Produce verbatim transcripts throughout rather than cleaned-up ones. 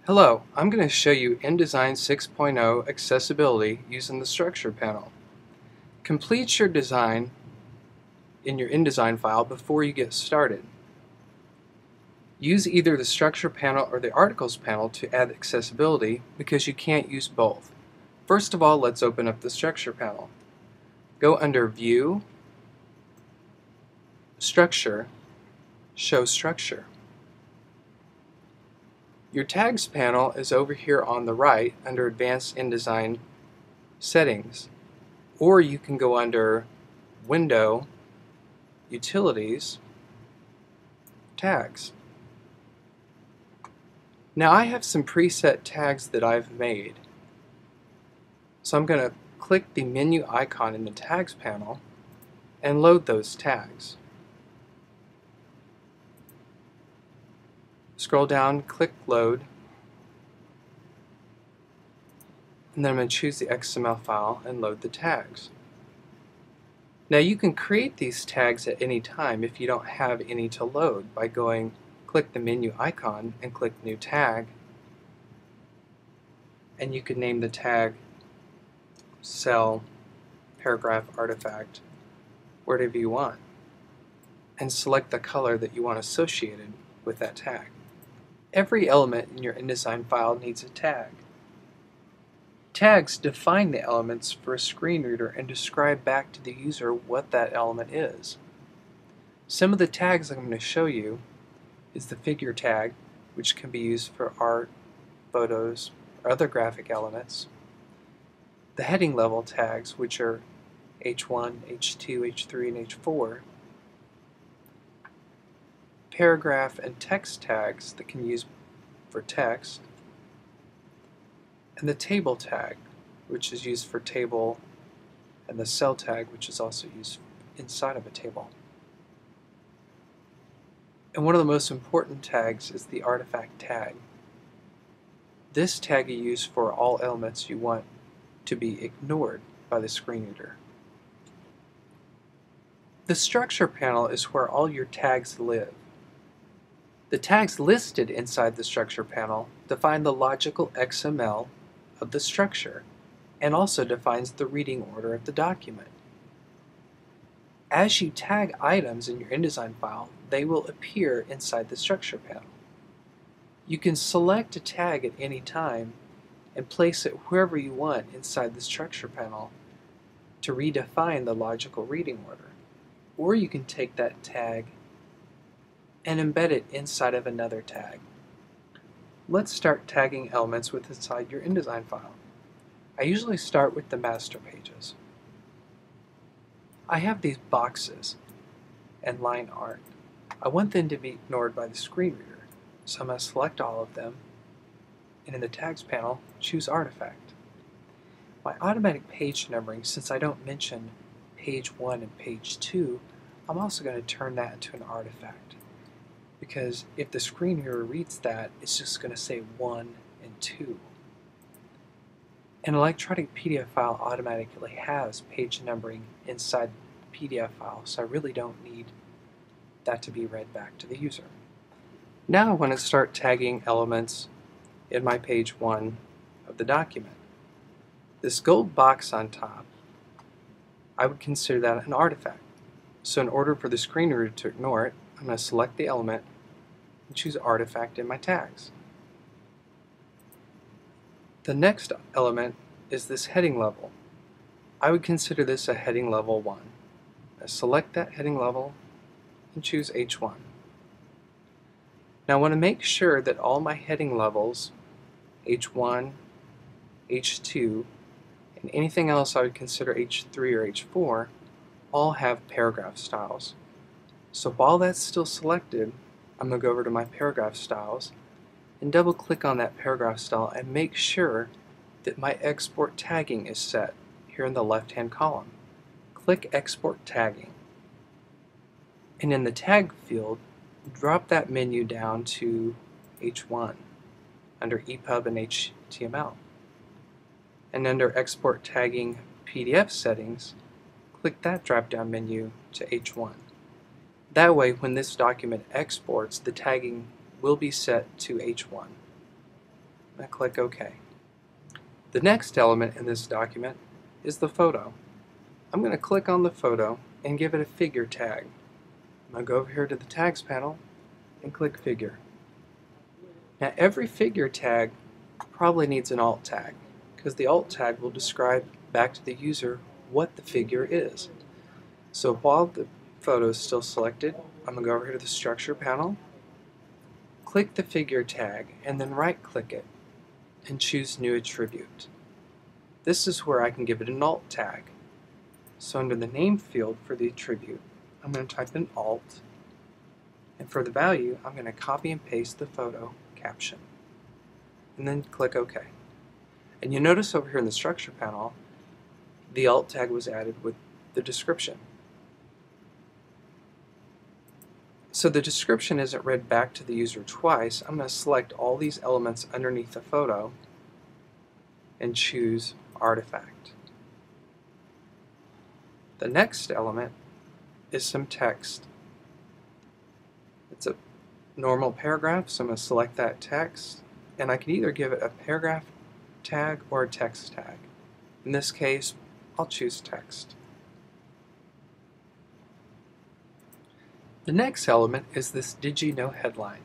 Hello, I'm going to show you InDesign six point oh accessibility using the structure panel. Complete your design in your InDesign file before you get started. Use either the structure panel or the articles panel to add accessibility because you can't use both. First of all, let's open up the structure panel. Go under View, Structure, Show Structure. Your Tags panel is over here on the right under Advanced InDesign Settings, or you can go under Window, Utilities, Tags. Now I have some preset tags that I've made. So I'm going to click the menu icon in the Tags panel and load those tags. Scroll down, click Load, and then I'm going to choose the X M L file and load the tags. Now you can create these tags at any time if you don't have any to load by going click the menu icon and click New Tag, and you can name the tag Cell, Paragraph, Artifact, whatever you want, and select the color that you want associated with that tag. Every element in your InDesign file needs a tag. Tags define the elements for a screen reader and describe back to the user what that element is. Some of the tags I'm going to show you is the figure tag, which can be used for art, photos, or other graphic elements. The heading level tags, which are H one, H two, H three, and H four. Paragraph and text tags that can be used for text, and the table tag, which is used for table, and the cell tag, which is also used inside of a table. And one of the most important tags is the artifact tag. This tag is used for all elements you want to be ignored by the screen reader. The structure panel is where all your tags live. The tags listed inside the structure panel define the logical X M L of the structure and also defines the reading order of the document. As you tag items in your InDesign file, they will appear inside the structure panel. You can select a tag at any time and place it wherever you want inside the structure panel to redefine the logical reading order. Or you can take that tag and embed it inside of another tag. Let's start tagging elements with inside your InDesign file. I usually start with the master pages. I have these boxes and line art. I want them to be ignored by the screen reader, so I'm going to select all of them, and in the tags panel, choose artifact. My automatic page numbering, since I don't mention page one and page two, I'm also going to turn that into an artifact, because if the screen reader reads that, it's just going to say one and two. An electronic P D F file automatically has page numbering inside the P D F file, so I really don't need that to be read back to the user. Now I want to start tagging elements in my page one of the document. This gold box on top, I would consider that an artifact. So in order for the screen reader to ignore it, I'm going to select the element and choose artifact in my tags. The next element is this heading level. I would consider this a heading level one. I select that heading level and choose H one. Now I want to make sure that all my heading levels, H one, H two, and anything else I would consider H three or H four, all have paragraph styles. So while that's still selected, I'm going to go over to my paragraph styles and double click on that paragraph style and make sure that my export tagging is set here in the left hand column. Click Export Tagging, and in the tag field, drop that menu down to H one under E P U B and H T M L, and under Export Tagging P D F Settings, click that drop down menu to H one. That way, when this document exports, the tagging will be set to H one. I click OK. The next element in this document is the photo. I'm going to click on the photo and give it a figure tag. I'm going to go over here to the tags panel and click figure. Now every figure tag probably needs an alt tag, because the alt tag will describe back to the user what the figure is. So while the photo is still selected, I'm going to go over here to the structure panel, click the figure tag, and then right click it and choose new attribute. This is where I can give it an alt tag. So under the name field for the attribute, I'm going to type in alt, and for the value, I'm going to copy and paste the photo caption, and then click OK. And you notice over here in the structure panel, the alt tag was added with the description. So the description isn't read back to the user twice. I'm going to select all these elements underneath the photo and choose Artifact. The next element is some text. It's a normal paragraph, so I'm going to select that text, and I can either give it a paragraph tag or a text tag. In this case, I'll choose text. The next element is this Did You Know headline.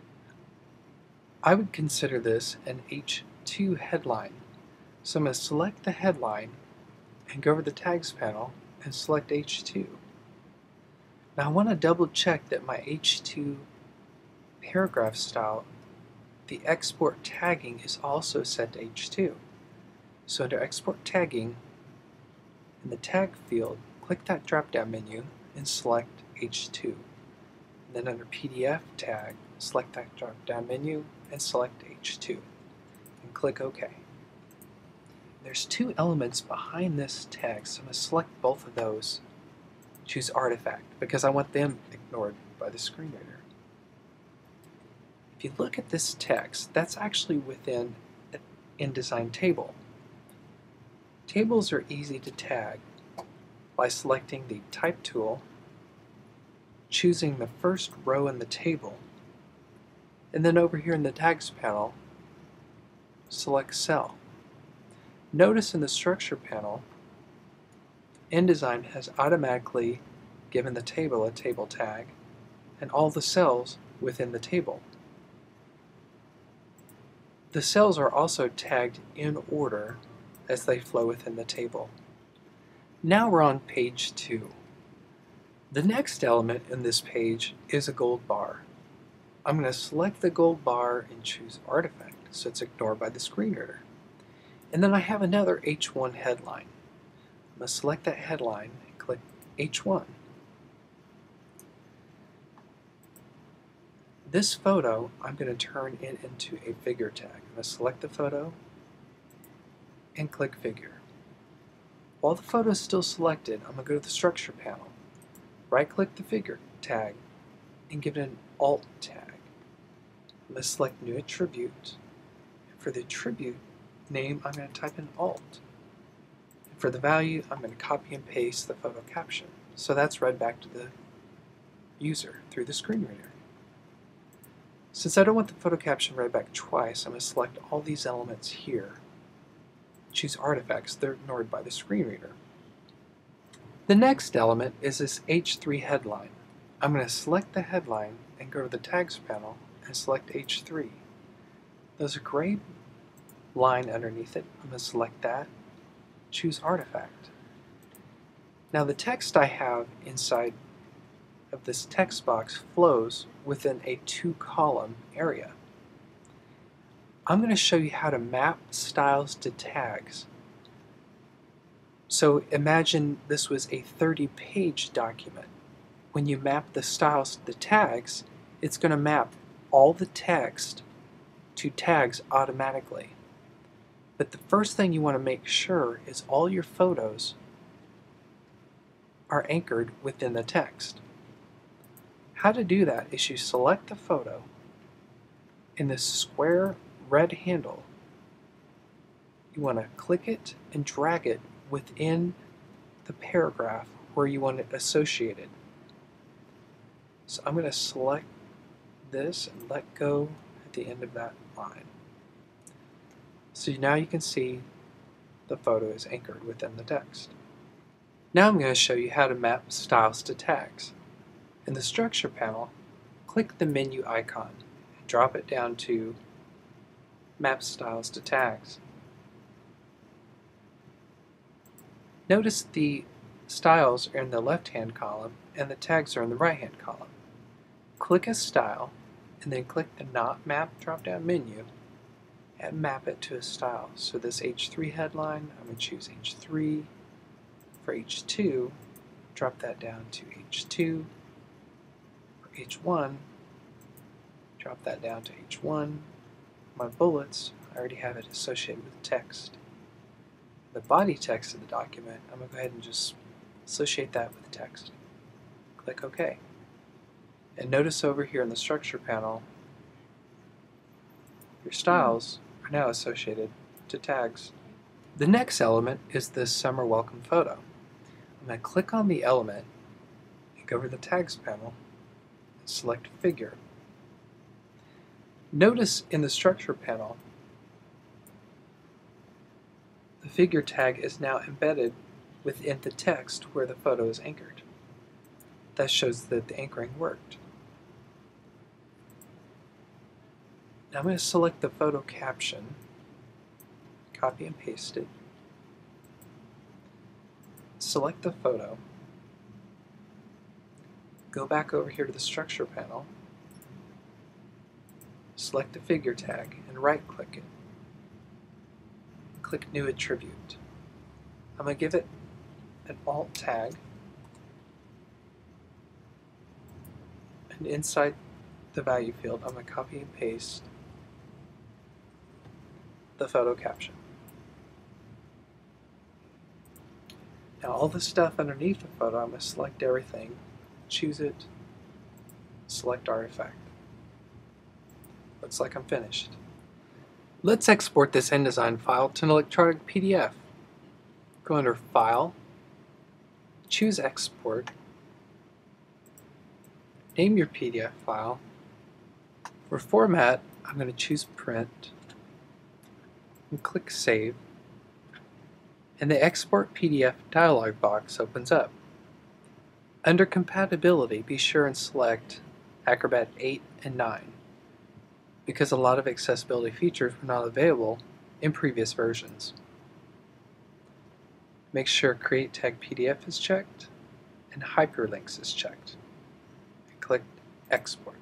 I would consider this an H two headline. So I'm going to select the headline and go over to the tags panel and select H two. Now I want to double check that my H two paragraph style, the export tagging, is also set to H two. So under export tagging, in the tag field, click that drop down menu and select H two. And then under P D F tag, select that drop down menu and select H two. And click OK. There's two elements behind this tag, so I'm going to select both of those. Choose Artifact, because I want them ignored by the screen reader. If you look at this text, that's actually within an InDesign table. Tables are easy to tag by selecting the Type tool, choosing the first row in the table, and then over here in the Tags panel, select Cell. Notice in the Structure panel, InDesign has automatically given the table a table tag and all the cells within the table. The cells are also tagged in order as they flow within the table. Now we're on page two. The next element in this page is a gold bar. I'm going to select the gold bar and choose Artifact, so it's ignored by the screen reader. And then I have another H one headline. I'm going to select that headline and click H one. This photo, I'm going to turn it into a figure tag. I'm going to select the photo and click figure. While the photo is still selected, I'm going to go to the structure panel, right click the figure tag and give it an alt tag. I'm going to select new attribute. And for the attribute name, I'm going to type in alt. And for the value, I'm going to copy and paste the photo caption. So that's read back to the user through the screen reader. Since I don't want the photo caption read back twice, I'm going to select all these elements here. Choose Artifacts, they're ignored by the screen reader. The next element is this H three headline. I'm going to select the headline and go to the Tags panel and select H three. There's a gray line underneath it. I'm going to select that, choose Artifact. Now the text I have inside of this text box flows within a two-column area. I'm going to show you how to map styles to tags. So imagine this was a thirty page document. When you map the styles to the tags, it's going to map all the text to tags automatically. But the first thing you want to make sure is all your photos are anchored within the text. How to do that is you select the photo in this square red handle. You want to click it and drag it within the paragraph where you want it associated. So I'm going to select this and let go at the end of that line. So now you can see the photo is anchored within the text. Now I'm going to show you how to map styles to tags. In the Structure panel, click the menu icon and drop it down to Map Styles to Tags. Notice the styles are in the left-hand column and the tags are in the right-hand column. Click a style and then click the Not Map drop-down menu and map it to a style. So this H three headline, I'm going to choose H three. For H two, drop that down to H two. For H one, drop that down to H one. My bullets, I already have it associated with text. The body text of the document, I'm going to go ahead and just associate that with text. Click OK. And notice over here in the Structure panel, your styles are now associated to tags. The next element is this Summer Welcome photo. I'm going to click on the element and go over to the Tags panel and select Figure. Notice in the Structure panel, the figure tag is now embedded within the text where the photo is anchored. That shows that the anchoring worked. Now I'm going to select the photo caption, copy and paste it, select the photo, go back over here to the Structure panel, select the figure tag and right click it. Click New Attribute. I'm going to give it an alt tag, and inside the value field I'm going to copy and paste the photo caption. Now all the stuff underneath the photo, I'm going to select everything, choose it, select Artifact. Looks like I'm finished. Let's export this InDesign file to an electronic P D F. Go under File, choose Export, name your P D F file. For Format, I'm going to choose Print, and click Save, and the Export P D F dialog box opens up. Under Compatibility, be sure and select Acrobat eight and nine, because a lot of accessibility features were not available in previous versions. Make sure Create Tag P D F is checked and Hyperlinks is checked. And click Export.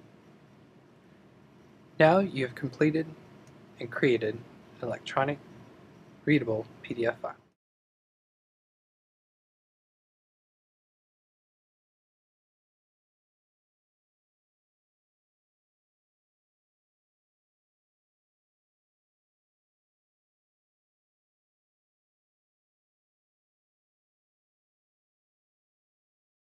Now you have completed and created an electronic readable P D F file.